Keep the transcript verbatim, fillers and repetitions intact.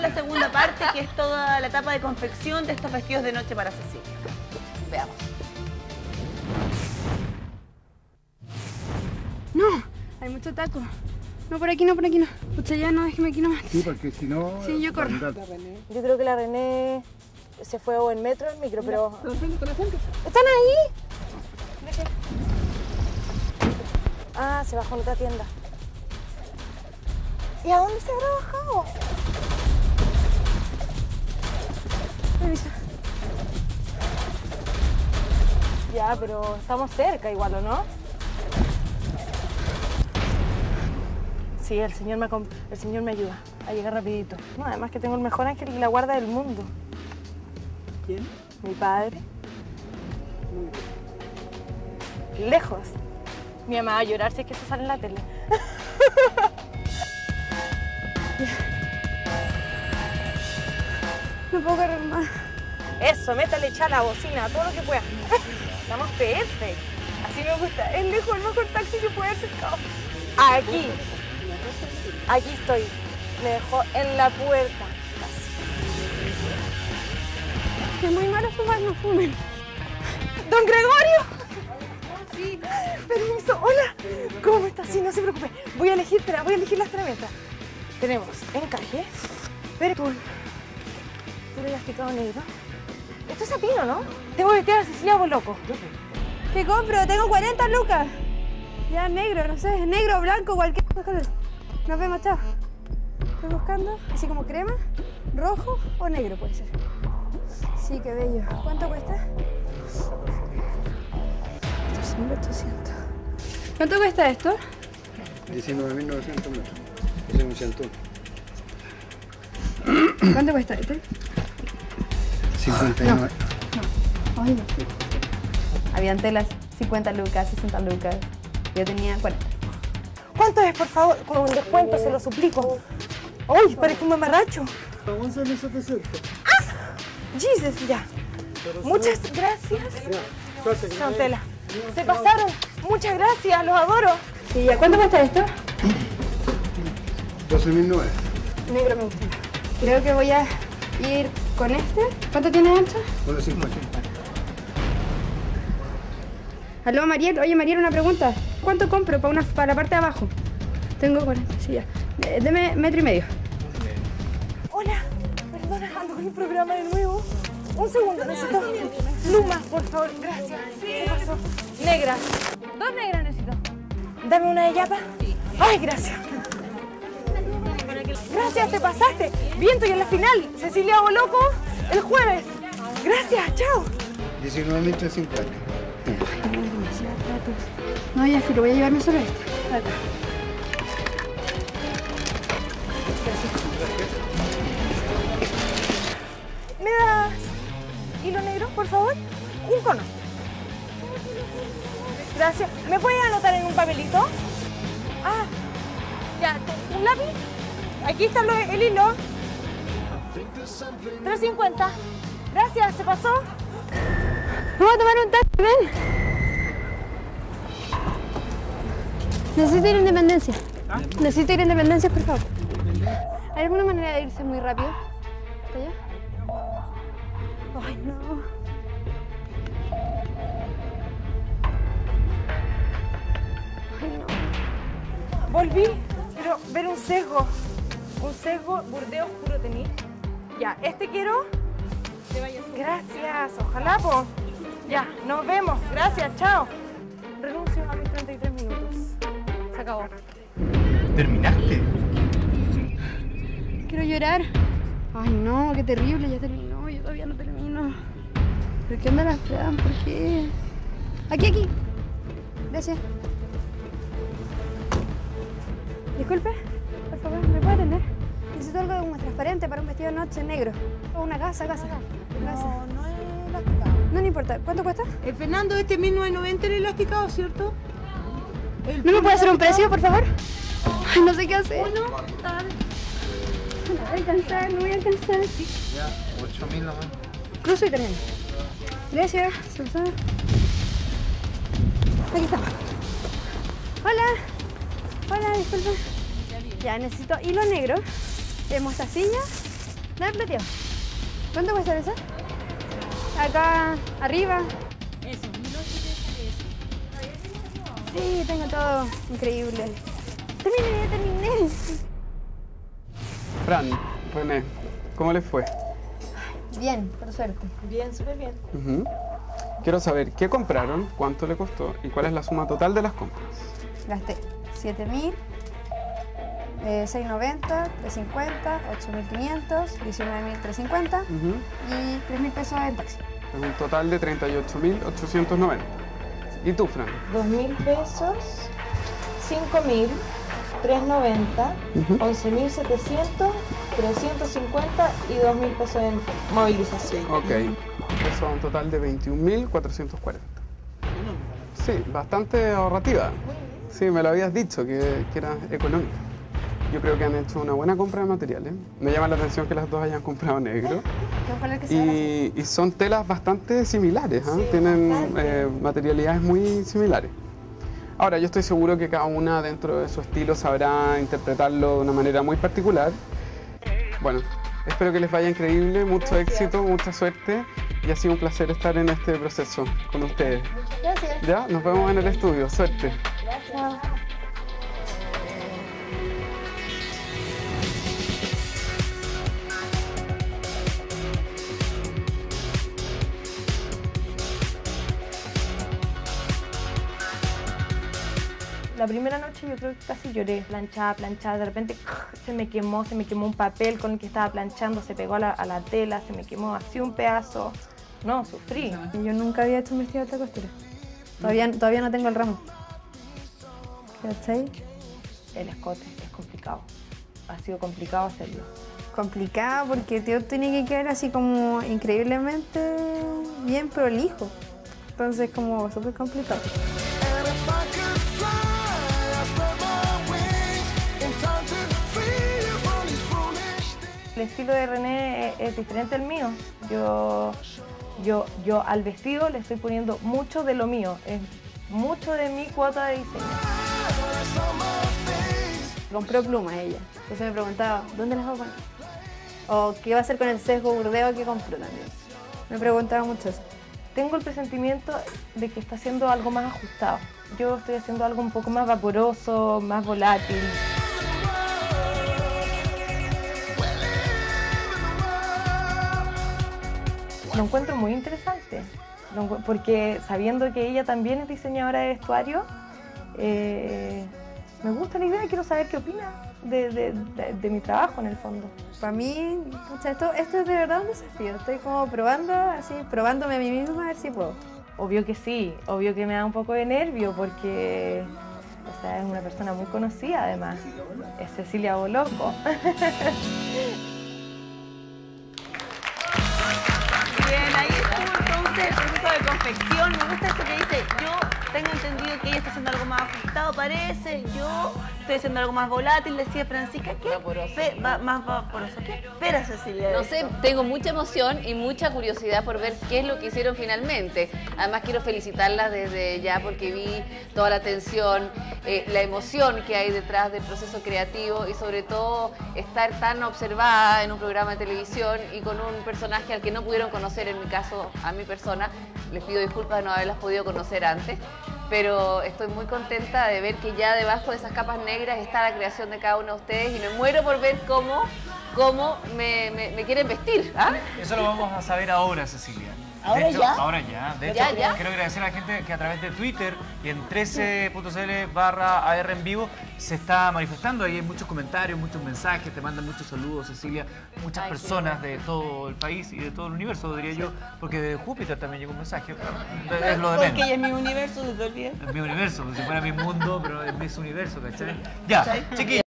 la segunda parte, que es toda la etapa de confección de estos vestidos de noche para Cecilia. Veamos. No, hay mucho taco. No, por aquí no, por aquí no. Pucha, ya no, déjeme aquí nomás. Sí, porque si no... Sí, yo corro. Yo creo que la René se fue o en metro o en micro, pero... ¿Están ahí? Ah, se bajó en otra tienda. ¿Y a dónde se habrá bajado? Revisa. Ya, pero estamos cerca igual, ¿o no? Sí, el señor me, el señor me ayuda a llegar rapidito. No, además que tengo el mejor ángel y la guarda del mundo. ¿Quién? Mi padre. Lejos. Mi mamá va a llorar si es que eso sale en la tele. No puedo correr más. Eso, métale, echa la bocina, todo lo que pueda. Estamos perfectos. Así me gusta. Es lejos el mejor taxi que puede haber pescado. Aquí. Aquí estoy. Me dejó en la puerta. Es muy malo fumar, no fumen. ¡Don Gregorio! Sí. Permiso, hola. ¿Cómo estás? Sí, no se preocupe. Voy a elegir, voy a elegir las herramientas. Tenemos encaje, pertul, puro elasticado negro. Esto es sapino, ¿no? Tengo que vestir a Cecilia por loco. ¿Qué compro? Tengo cuarenta lucas. Ya negro, no sé, negro, blanco, cualquier color. Nos vemos, chao. Estoy buscando, así como crema, rojo o negro puede ser. Sí, qué bello. ¿Cuánto cuesta? doce mil ochocientos. ¿Cuánto cuesta esto? diecinueve mil novecientos metros. Ese es un ciento. ¿Cuánto cuesta este? cincuenta y nueve. No. Ay, no. Habían telas cincuenta lucas, sesenta lucas. Yo tenía cuarenta. ¿Cuánto es, por favor? Con un descuento, se lo suplico. ¡Uy, parece un mamarracho! once mil setecientos. ¡Ah! ¡Jesus! Ya. Muchas gracias. Son tela. Se pasaron. Muchas gracias, los adoro. Sí, ¿a cuánto cuesta esto? doce mil nueve. Negro me gusta. Creo que voy a ir con este. ¿Cuánto tiene de ancho? uno cincuenta. Aló, Mariel. Oye, Mariel, una pregunta. ¿Cuánto compro para, una, para la parte de abajo? Tengo cuarenta, sí, ya. Eh, deme metro y medio. Hola. Perdona, ando con un programa de nuevo. Un segundo, necesito plumas, por favor. Gracias. ¿Qué pasó? Negras. Dos negras necesito. Dame una de yapa. Sí. Ay, gracias. Gracias, te pasaste. Bien, estoy en la final. Cecilia Boloco, el jueves. Gracias, chao. diecinueve mil trescientos cincuenta. No, ya, sí, lo voy a llevarme solo este. Acá. ¿Me das hilo negro, por favor? Un cono. Gracias. ¿Me puedes anotar en un papelito? Ah, ya, ¿un lápiz? Aquí está lo- el hilo. tres cincuenta. Gracias, ¿se pasó? Vamos a tomar un taxi, ven. Necesito ir a Independencia. ¿Ah? Necesito ir a Independencia, por favor. ¿Hay alguna manera de irse muy rápido? ¿Está allá? Ay, no. Ay, no. Volví, pero ver un sesgo. Un sesgo, burdeo oscuro tení. Ya, este quiero. Gracias, ojalá, po. Ya, nos vemos. Gracias, chao. Renuncio a mis treinta y tres minutos. Se acabó. ¿Terminaste? Quiero llorar. Ay, no, qué terrible, ya terminó. Yo todavía no termino. ¿Por qué anda la Fran? ¿Por qué? Aquí, aquí. Gracias. Disculpe, por favor, ¿me puede atender? Necesito algo como transparente para un vestido de noche negro. O una gasa, gasa. Gasa. No, no es elasticado. No, no importa. ¿Cuánto cuesta? El Fernando, este mil novecientos noventa el elasticado, ¿cierto? El ¿No me puede hacer un precio, por favor? Ay, no sé qué hacer. Bueno, tal. No voy a alcanzar, no voy a alcanzar. Ya, ocho mil nomás. Cruzo italiano. Gracias. Susana. Aquí está. Hola. Hola, disculpa. Ya, necesito hilo negro, eh, mostacilla Dame plateado. ¿Cuánto cuesta esa? Acá, arriba. Eso, mil ochocientos sale eso. Sí, tengo todo. Increíble. Terminé, terminé. Fran, René, ¿cómo les fue? Bien, por suerte. Bien, súper bien. Ujú. Quiero saber qué compraron, cuánto le costó y cuál es la suma total de las compras. Gasté siete mil, eh, seiscientos noventa, trescientos cincuenta, ocho mil quinientos, diecinueve mil trescientos cincuenta Ujú. y tres mil pesos en taxi. Es un total de treinta y ocho mil ochocientos noventa. ¿Y tú, Fran? dos mil pesos, cinco mil, trescientos noventa, Ujú. once mil setecientos, trescientos cincuenta y dos mil pesos en movilización. Ok. Eso es un total de veintiún mil cuatrocientos cuarenta. Sí, bastante ahorrativa. Sí, me lo habías dicho, que, que era económica. Yo creo que han hecho una buena compra de materiales. Me llama la atención que las dos hayan comprado negro. ¿Qué color que se van a hacer? Y, y son telas bastante similares, ¿ah? Sí, Tienen bastante. eh, materialidades muy similares. Ahora, yo estoy seguro que cada una dentro de su estilo sabrá interpretarlo de una manera muy particular. Bueno, espero que les vaya increíble, mucho éxito, mucha suerte y ha sido un placer estar en este proceso con ustedes. Gracias. Ya, nos vemos en el estudio, suerte. Chao. La primera noche yo creo que casi lloré, planchada, planchada, de repente se me quemó, se me quemó un papel con el que estaba planchando, se pegó a la, a la tela, se me quemó así un pedazo. No, sufrí. Yo nunca había hecho un vestido de alta costura. Todavía, todavía no tengo el ramo. ¿Cachai? El escote es complicado, ha sido complicado hacerlo. Complicado porque tío tiene que quedar así como increíblemente bien prolijo. Entonces como súper complicado. El estilo de René es, es diferente al mío. Yo, yo, yo al vestido le estoy poniendo mucho de lo mío, es mucho de mi cuota de diseño. Compró plumas ella. Entonces me preguntaba, ¿dónde las va a poner? O qué va a hacer con el sesgo burdeo que compró también. Me preguntaba mucho eso. Tengo el presentimiento de que está haciendo algo más ajustado. Yo estoy haciendo algo un poco más vaporoso, más volátil. Lo encuentro muy interesante, lo encu- porque sabiendo que ella también es diseñadora de vestuario, eh, me gusta la idea, quiero saber qué opina de, de- de- de mi trabajo en el fondo. Para mí, pucha, esto, esto es de verdad un desafío. Estoy como probando, así, probándome a mí misma a ver si puedo. Obvio que sí, obvio que me da un poco de nervio porque o sea, es una persona muy conocida además, es Cecilia Boloco. Bien, ahí estuvo entonces el proceso de confección. Me gusta esto que dice, yo tengo entendido que ella está haciendo algo más ajustado, parece. Yo estoy haciendo algo más volátil, decía Francisca. ¿Qué? Vaporoso. Pe- va- más vaporoso. ¿Qué espera Cecilia? de No esto? sé, tengo mucha emoción y mucha curiosidad por ver qué es lo que hicieron finalmente. Además quiero felicitarlas desde ya porque vi toda la atención, eh, la emoción que hay detrás del proceso creativo y sobre todo estar tan observada en un programa de televisión y con un personaje al que no pudieron conocer, en mi caso, a mi persona. Les pido disculpas de no haberlas podido conocer antes, pero estoy muy contenta de ver que ya debajo de esas capas negras está la creación de cada uno de ustedes y me muero por ver cómo, cómo me, me- me quieren vestir. ¿Ah? Eso lo vamos a saber ahora, Cecilia. ¿Ahora De hecho, ya? Ahora ya. De hecho, Ya, ya. quiero agradecer a la gente que a través de Twitter y en trece punto c l barra A R en vivo se está manifestando. Ahí hay muchos comentarios, muchos mensajes, te mandan muchos saludos, Cecilia. Muchas Ay, qué personas de todo el país y de todo el universo, diría yo, porque de Júpiter también llegó un mensaje. Pero es lo de Porque menos. ella es mi universo, se te olvida. Es mi universo, como si fuera mi mundo, pero es mi universo, ¿cachai? Ya, chiquillos.